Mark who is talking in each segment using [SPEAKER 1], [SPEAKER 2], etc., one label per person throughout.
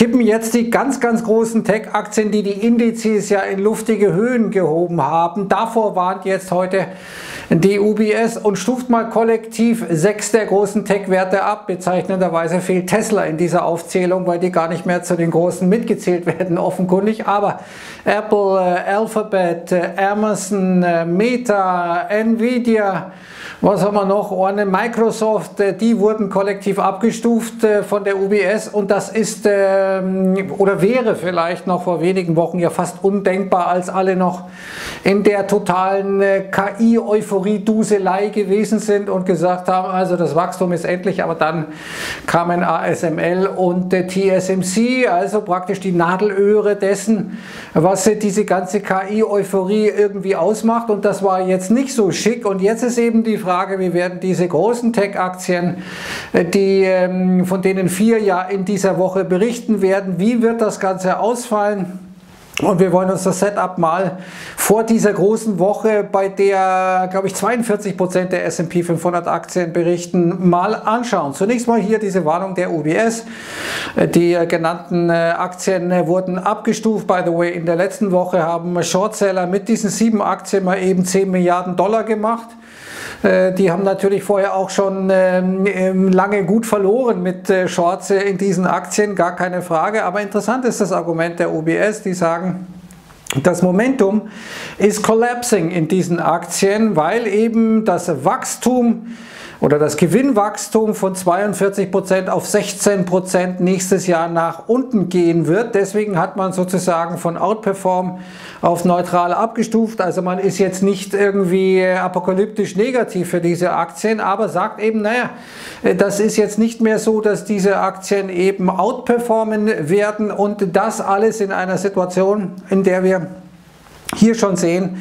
[SPEAKER 1] kippen jetzt die ganz großen Tech-Aktien, die die Indizes ja in luftige Höhen gehoben haben. Davor warnt jetzt heute die UBS und stuft mal kollektiv 6 der großen Tech-Werte ab. Bezeichnenderweise fehlt Tesla in dieser Aufzählung, weil die gar nicht mehr zu den großen mitgezählt werden, offenkundig. Aber Apple, Alphabet, Amazon, Meta, Nvidia, was haben wir noch? Microsoft, die wurden kollektiv abgestuft von der UBS und das ist oder wäre vielleicht noch vor wenigen Wochen ja fast undenkbar, als alle noch in der totalen KI-Euphorie-Duselei gewesen sind und gesagt haben, also das Wachstum ist endlich, aber dann kamen ASML und TSMC, also praktisch die Nadelöhre dessen, was diese ganze KI-Euphorie irgendwie ausmacht, und das war jetzt nicht so schick. Und jetzt ist eben die Frage, wie werden diese großen Tech-Aktien, von denen 4 ja in dieser Woche berichten werden, wie wird das Ganze ausfallen? Und wir wollen uns das Setup mal vor dieser großen Woche, bei der, glaube ich, 42% der S&P 500 Aktien berichten, mal anschauen. Zunächst mal hier diese Warnung der UBS. Die genannten Aktien wurden abgestuft. By the way, in der letzten Woche haben Shortseller mit diesen 7 Aktien mal eben 10 Milliarden Dollar gemacht. Die haben natürlich vorher auch schon lange gut verloren mit Shorts in diesen Aktien, gar keine Frage. Aber interessant ist das Argument der UBS, die sagen, das Momentum ist collapsing in diesen Aktien, weil eben das Wachstum oder das Gewinnwachstum von 42% auf 16% nächstes Jahr nach unten gehen wird. Deswegen hat man sozusagen von Outperform auf neutral abgestuft. Also man ist jetzt nicht irgendwie apokalyptisch negativ für diese Aktien, aber sagt eben, naja, das ist jetzt nicht mehr so, dass diese Aktien eben outperformen werden, und das alles in einer Situation, in der wir hier schon sehen,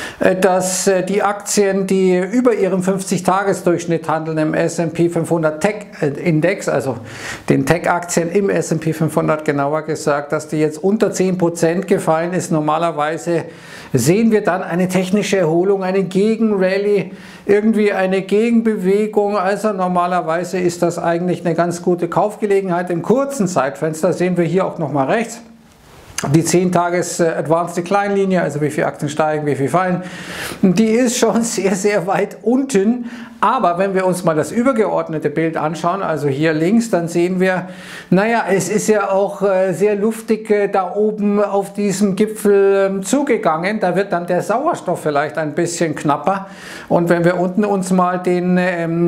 [SPEAKER 1] dass die Aktien, die über ihrem 50-Tages-Durchschnitt handeln im S&P 500 Tech-Index, also den Tech-Aktien im S&P 500 genauer gesagt, dass die jetzt unter 10% gefallen ist. Normalerweise sehen wir dann eine technische Erholung, eine Gegenrallye, irgendwie eine Gegenbewegung. Also normalerweise ist das eigentlich eine ganz gute Kaufgelegenheit. Im kurzen Zeitfenster sehen wir hier auch nochmal rechts die 10-Tages Advanced Decline Linie, also wie viele Aktien steigen, wie viel fallen, die ist schon sehr weit unten. Aber wenn wir uns mal das übergeordnete Bild anschauen, also hier links, dann sehen wir, naja, es ist ja auch sehr luftig da oben auf diesem Gipfel zugegangen. Da wird dann der Sauerstoff vielleicht ein bisschen knapper. Und wenn wir unten uns mal den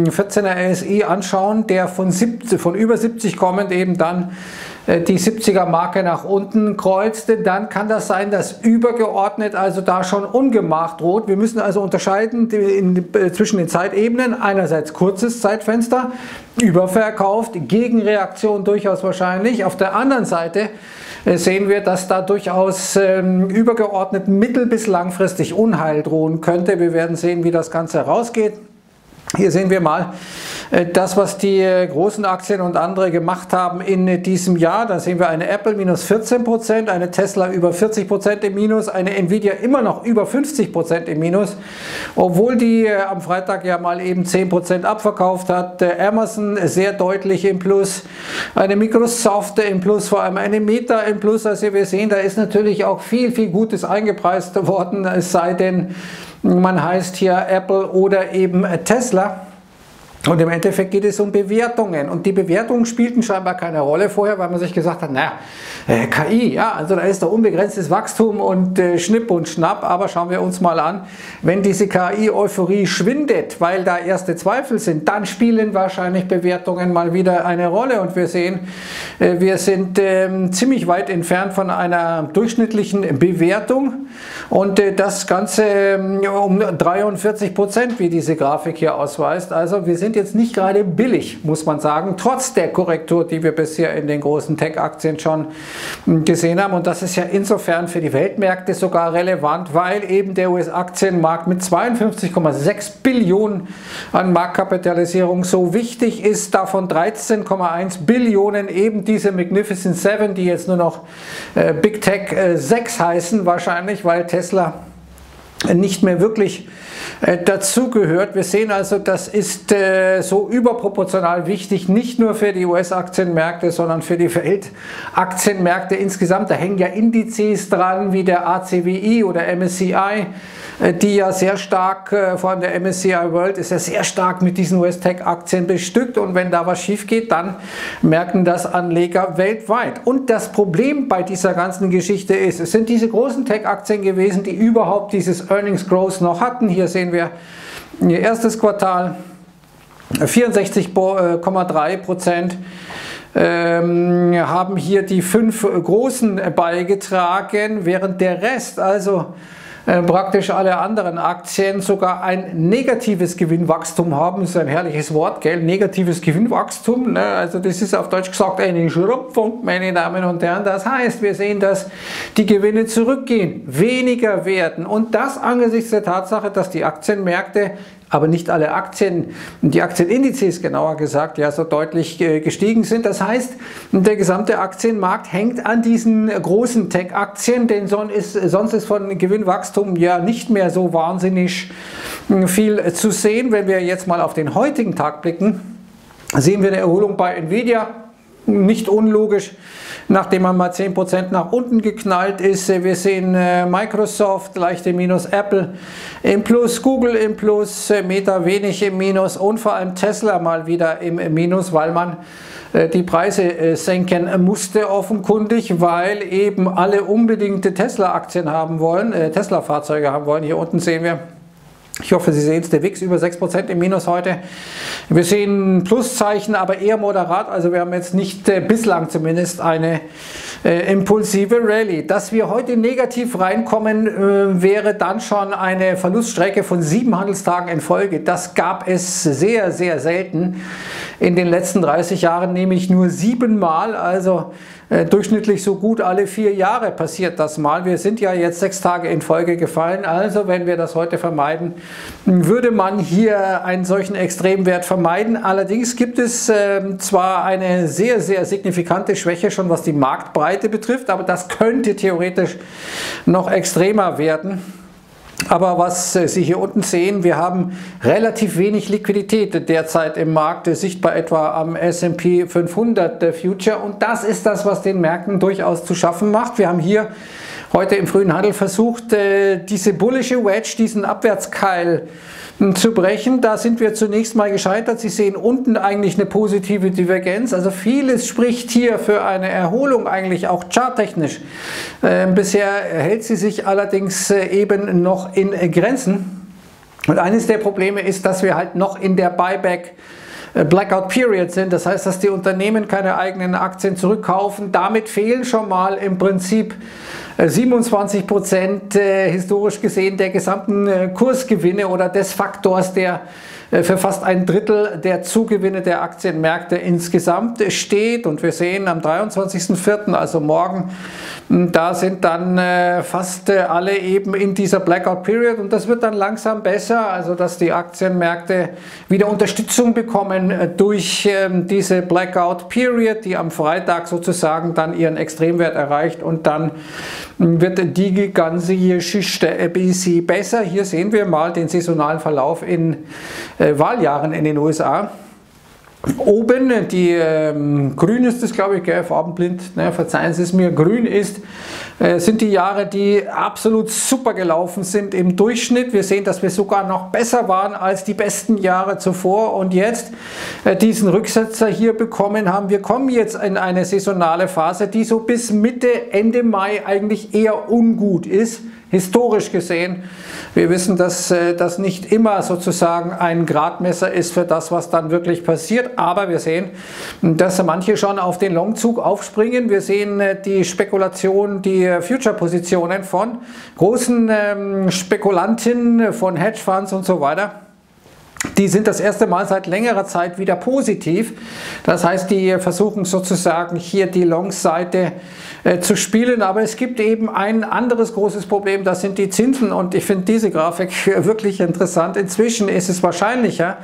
[SPEAKER 1] 14er RSI anschauen, der von über 70 kommend eben dann die 70er Marke nach unten kreuzte, dann kann das sein, dass übergeordnet also da schon Ungemach droht. Wir müssen also unterscheiden zwischen den Zeitebenen. Einerseits kurzes Zeitfenster, überverkauft, Gegenreaktion durchaus wahrscheinlich. Auf der anderen Seite sehen wir, dass da durchaus übergeordnet mittel- bis langfristig Unheil drohen könnte. Wir werden sehen, wie das Ganze rausgeht. Hier sehen wir mal das, was die großen Aktien und andere gemacht haben in diesem Jahr. Da sehen wir eine Apple minus 14%, eine Tesla über 40% im Minus, eine Nvidia immer noch über 50% im Minus, obwohl die am Freitag ja mal eben 10% abverkauft hat. Amazon sehr deutlich im Plus, eine Microsoft im Plus, vor allem eine Meta im Plus. Also wir sehen, da ist natürlich auch viel Gutes eingepreist worden, es sei denn, man heißt hier Apple oder eben Tesla. Und im Endeffekt geht es um Bewertungen, und die Bewertungen spielten scheinbar keine Rolle vorher, weil man sich gesagt hat, naja, KI, ja, also da ist doch unbegrenztes Wachstum und Schnipp und Schnapp. Aber schauen wir uns mal an, wenn diese KI-Euphorie schwindet, weil da erste Zweifel sind, dann spielen wahrscheinlich Bewertungen mal wieder eine Rolle, und wir sehen, wir sind ziemlich weit entfernt von einer durchschnittlichen Bewertung, und das Ganze um 43%, wie diese Grafik hier ausweist. Also wir sind jetzt nicht gerade billig, muss man sagen, trotz der Korrektur, die wir bisher in den großen Tech-Aktien schon gesehen haben. Und das ist ja insofern für die Weltmärkte sogar relevant, weil eben der US-Aktienmarkt mit 52,6 Billionen an Marktkapitalisierung so wichtig ist, davon 13,1 Billionen eben diese Magnificent Seven, die jetzt nur noch Big Tech 6 heißen wahrscheinlich, weil Tesla nicht mehr wirklich dazugehört. Wir sehen also, das ist so überproportional wichtig, nicht nur für die US-Aktienmärkte, sondern für die Weltaktienmärkte insgesamt. Da hängen ja Indizes dran, wie der ACWI oder MSCI, die ja sehr stark, vor allem der MSCI World ist ja sehr stark mit diesen US-Tech-Aktien bestückt, und wenn da was schief geht, dann merken das Anleger weltweit. Und das Problem bei dieser ganzen Geschichte ist, es sind diese großen Tech-Aktien gewesen, die überhaupt dieses Earnings Growth noch hatten. Hier sehen wir ihr erstes Quartal, 64,3%. Haben hier die 5 Großen beigetragen, während der Rest, also praktisch alle anderen Aktien, sogar ein negatives Gewinnwachstum haben. Das ist ein herrliches Wort, gell? Negatives Gewinnwachstum. Ne? Also das ist auf Deutsch gesagt eine Schrumpfung, meine Damen und Herren. Das heißt, wir sehen, dass die Gewinne zurückgehen, weniger werden. Und das angesichts der Tatsache, dass die Aktienmärkte, aber nicht alle Aktien, die Aktienindizes genauer gesagt, ja so deutlich gestiegen sind. Das heißt, der gesamte Aktienmarkt hängt an diesen großen Tech-Aktien, denn sonst ist von Gewinnwachstum ja nicht mehr so wahnsinnig viel zu sehen. Wenn wir jetzt mal auf den heutigen Tag blicken, sehen wir eine Erholung bei Nvidia, nicht unlogisch, nachdem man mal 10% nach unten geknallt ist. Wir sehen Microsoft, leichte Minus, Apple im Plus, Google im Plus, Meta wenig im Minus und vor allem Tesla mal wieder im Minus, weil man die Preise senken musste offenkundig, weil eben alle unbedingt Tesla-Aktien haben wollen, Tesla-Fahrzeuge haben wollen. Hier unten sehen wir, ich hoffe, Sie sehen es, der WIX über 6% im Minus heute. Wir sehen Pluszeichen, aber eher moderat. Also wir haben jetzt nicht bislang zumindest eine impulsive Rallye. Dass wir heute negativ reinkommen, wäre dann schon eine Verluststrecke von 7 Handelstagen in Folge. Das gab es sehr, sehr selten in den letzten 30 Jahren, nämlich nur 7 Mal. Also durchschnittlich so gut alle 4 Jahre passiert das mal. Wir sind ja jetzt 6 Tage in Folge gefallen. Also wenn wir das heute vermeiden, würde man hier einen solchen Extremwert vermeiden. Allerdings gibt es zwar eine sehr, sehr signifikante Schwäche schon, was die Marktbreite betrifft, aber das könnte theoretisch noch extremer werden. Aber was Sie hier unten sehen, wir haben relativ wenig Liquidität derzeit im Markt, sichtbar etwa am S&P 500 Future, und das ist das, was den Märkten durchaus zu schaffen macht. Wir haben hier heute im frühen Handel versucht, diese bullische Wedge, diesen Abwärtskeil zu brechen. Da sind wir zunächst mal gescheitert. Sie sehen unten eigentlich eine positive Divergenz. Also vieles spricht hier für eine Erholung, eigentlich auch charttechnisch. Bisher hält sie sich allerdings eben noch in Grenzen. Und eines der Probleme ist, dass wir halt noch in der Buyback Blackout Period sind. Das heißt, dass die Unternehmen keine eigenen Aktien zurückkaufen. Damit fehlen schon mal im Prinzip 27% historisch gesehen der gesamten Kursgewinne oder des Faktors, der für fast ein Drittel der Zugewinne der Aktienmärkte insgesamt steht. Und wir sehen am 23.04., also morgen, da sind dann fast alle eben in dieser Blackout Period, und das wird dann langsam besser, also dass die Aktienmärkte wieder Unterstützung bekommen durch diese Blackout Period, die am Freitag sozusagen dann ihren Extremwert erreicht, und dann wird die ganze Geschichte ein bisschen besser. Hier sehen wir mal den saisonalen Verlauf in Wahljahren in den USA. Oben, die grün ist es, glaube ich, gell, farbenblind, ne, verzeihen Sie es mir, grün ist, sind die Jahre, die absolut super gelaufen sind im Durchschnitt. Wir sehen, dass wir sogar noch besser waren als die besten Jahre zuvor, und jetzt diesen Rücksetzer hier bekommen haben. Wir kommen jetzt in eine saisonale Phase, die so bis Mitte, Ende Mai eigentlich eher ungut ist. Historisch gesehen. Wir wissen, dass das nicht immer sozusagen ein Gradmesser ist für das, was dann wirklich passiert, aber wir sehen, dass manche schon auf den Longzug aufspringen. Wir sehen die Spekulation, die Future-Positionen von großen Spekulanten, von Hedgefonds und so weiter. Die sind das erste Mal seit längerer Zeit wieder positiv. Das heißt, die versuchen sozusagen hier die Long-Seite zu spielen. Aber es gibt eben ein anderes großes Problem, das sind die Zinsen. Und ich finde diese Grafik wirklich interessant. Inzwischen ist es wahrscheinlicher,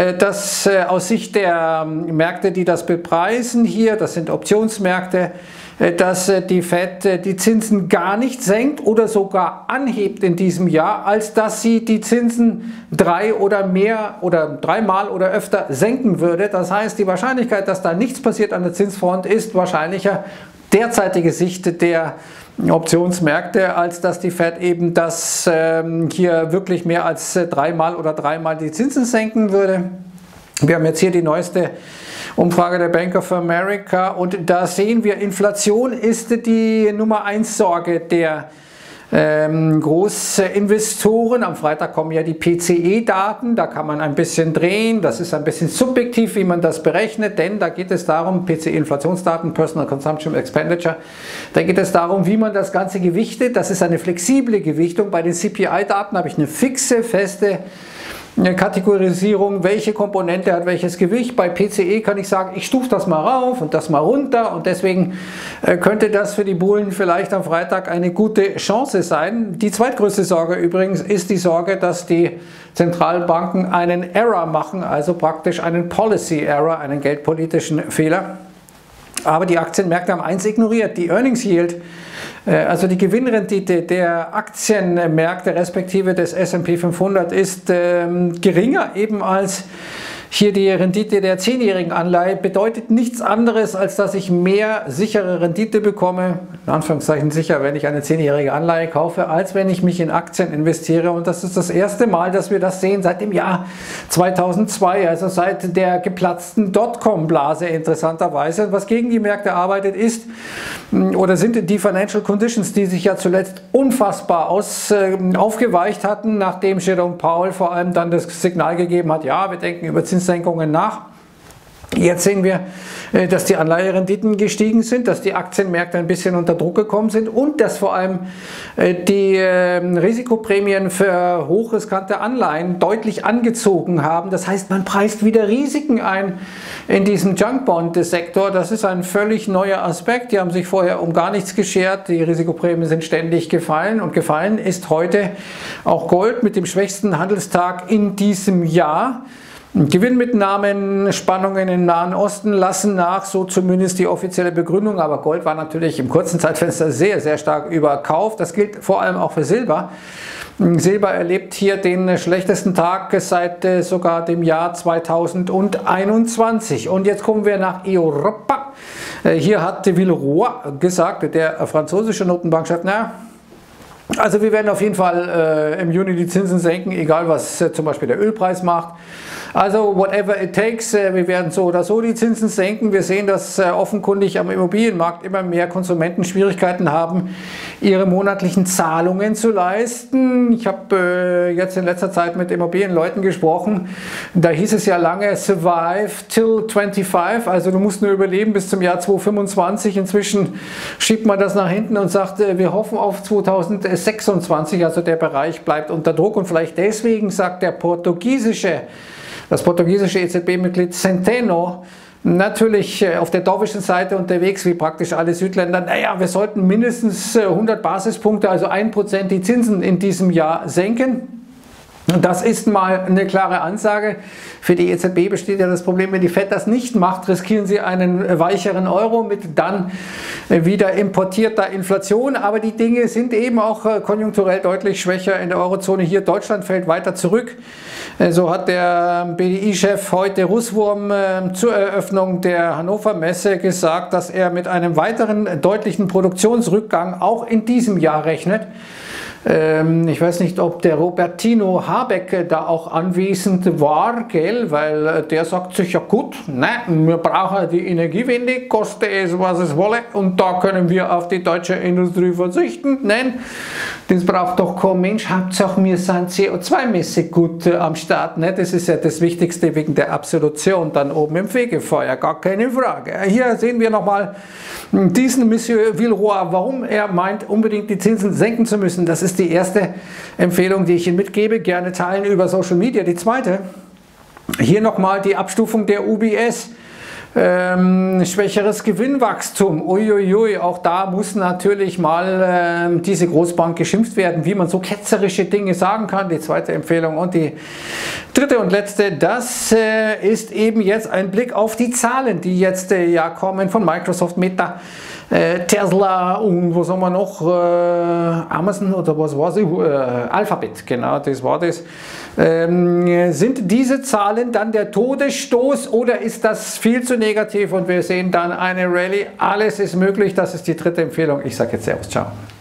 [SPEAKER 1] dass aus Sicht der Märkte, die das bepreisen hier, das sind Optionsmärkte, dass die Fed die Zinsen gar nicht senkt oder sogar anhebt in diesem Jahr, als dass sie die Zinsen dreimal oder öfter senken würde. Das heißt, die Wahrscheinlichkeit, dass da nichts passiert an der Zinsfront, ist wahrscheinlicher, derzeitige Sicht der Optionsmärkte, als dass die Fed eben das hier wirklich mehr als dreimal die Zinsen senken würde. Wir haben jetzt hier die neueste Umfrage der Bank of America und da sehen wir, Inflation ist die Nummer 1 Sorge der Großinvestoren. Am Freitag kommen ja die PCE-Daten, da kann man ein bisschen drehen, das ist ein bisschen subjektiv, wie man das berechnet, denn da geht es darum, PCE-Inflationsdaten, Personal Consumption Expenditure, da geht es darum, wie man das Ganze gewichtet, das ist eine flexible Gewichtung. Bei den CPI-Daten habe ich eine fixe, feste Kategorisierung, welche Komponente hat welches Gewicht. Bei PCE kann ich sagen, ich stufe das mal rauf und das mal runter und deswegen könnte das für die Bullen vielleicht am Freitag eine gute Chance sein. Die zweitgrößte Sorge übrigens ist die Sorge, dass die Zentralbanken einen Error machen, also praktisch einen Policy Error, einen geldpolitischen Fehler. Aber die Aktienmärkte haben eins ignoriert, die Earnings Yield, also die Gewinnrendite der Aktienmärkte respektive des S&P 500 ist geringer eben als hier die Rendite der 10-jährigen Anleihe, bedeutet nichts anderes, als dass ich mehr sichere Rendite bekomme, in Anführungszeichen sicher, wenn ich eine 10-jährige Anleihe kaufe, als wenn ich mich in Aktien investiere. Und das ist das erste Mal, dass wir das sehen seit dem Jahr 2002, also seit der geplatzten Dotcom-Blase interessanterweise. Und was gegen die Märkte arbeitet ist, oder sind die Financial Conditions, die sich ja zuletzt unfassbar aufgeweicht hatten, nachdem Jerome Powell vor allem dann das Signal gegeben hat, ja, wir denken über Zinssenkungen nach. Jetzt sehen wir, dass die Anleiherenditen gestiegen sind, dass die Aktienmärkte ein bisschen unter Druck gekommen sind und dass vor allem die Risikoprämien für hochriskante Anleihen deutlich angezogen haben. Das heißt, man preist wieder Risiken ein in diesem Junk-Bond-Sektor. Das ist ein völlig neuer Aspekt. Die haben sich vorher um gar nichts geschert. Die Risikoprämien sind ständig gefallen und gefallen ist heute auch Gold mit dem schwächsten Handelstag in diesem Jahr. Gewinnmitnahmen, Spannungen im Nahen Osten lassen nach, so zumindest die offizielle Begründung, aber Gold war natürlich im kurzen Zeitfenster sehr, sehr stark überkauft. Das gilt vor allem auch für Silber. Silber erlebt hier den schlechtesten Tag seit sogar dem Jahr 2021. Und jetzt kommen wir nach Europa. Hier hat Villeroy gesagt, der französische Notenbankchef, na, also wir werden auf jeden Fall im Juni die Zinsen senken, egal was zum Beispiel der Ölpreis macht. Also whatever it takes, wir werden so oder so die Zinsen senken. Wir sehen, dass offenkundig am Immobilienmarkt immer mehr Konsumenten Schwierigkeiten haben, ihre monatlichen Zahlungen zu leisten. Ich habe jetzt in letzter Zeit mit Immobilienleuten gesprochen, da hieß es ja lange survive till 25, also du musst nur überleben bis zum Jahr 2025. Inzwischen schiebt man das nach hinten und sagt, wir hoffen auf 2026, also der Bereich bleibt unter Druck und vielleicht deswegen sagt das portugiesische EZB-Mitglied Centeno, natürlich auf der dovischen Seite unterwegs, wie praktisch alle Südländer, naja, wir sollten mindestens 100 Basispunkte, also 1% die Zinsen in diesem Jahr senken. Und das ist mal eine klare Ansage. Für die EZB besteht ja das Problem, wenn die Fed das nicht macht, riskieren sie einen weicheren Euro mit dann wieder importierter Inflation. Aber die Dinge sind eben auch konjunkturell deutlich schwächer in der Eurozone. Hier Deutschland fällt weiter zurück. So hat der BDI-Chef heute Russwurm zur Eröffnung der Hannover Messe gesagt, dass er mit einem weiteren deutlichen Produktionsrückgang auch in diesem Jahr rechnet. Ich weiß nicht, ob der Robertino Habeck da auch anwesend war, gell? Weil der sagt sich, ja gut, ne, wir brauchen die Energiewende, koste es, was es wolle, und da können wir auf die deutsche Industrie verzichten. Nein, das braucht doch kein Mensch, Hauptsache wir sind CO2-mäßig gut am Start. Ne? Das ist ja das Wichtigste wegen der Absolution dann oben im Fegefeuer, gar keine Frage. Hier sehen wir nochmal diesen Monsieur Villeroy, warum er meint, unbedingt die Zinsen senken zu müssen. Das ist die erste Empfehlung, die ich Ihnen mitgebe. Gerne teilen über Social Media. Die zweite, hier nochmal die Abstufung der UBS. Schwächeres Gewinnwachstum. Uiuiui, auch da muss natürlich mal diese Großbank geschimpft werden, wie man so ketzerische Dinge sagen kann. Die zweite Empfehlung. Und die dritte und letzte, das ist eben jetzt ein Blick auf die Zahlen, die jetzt ja kommen von Microsoft, Meta, Tesla und was haben wir noch, Amazon oder was war es, Alphabet, genau, das war das. Sind diese Zahlen dann der Todesstoß oder ist das viel zu negativ und wir sehen dann eine Rallye? Alles ist möglich, das ist die dritte Empfehlung. Ich sage jetzt Servus, ciao.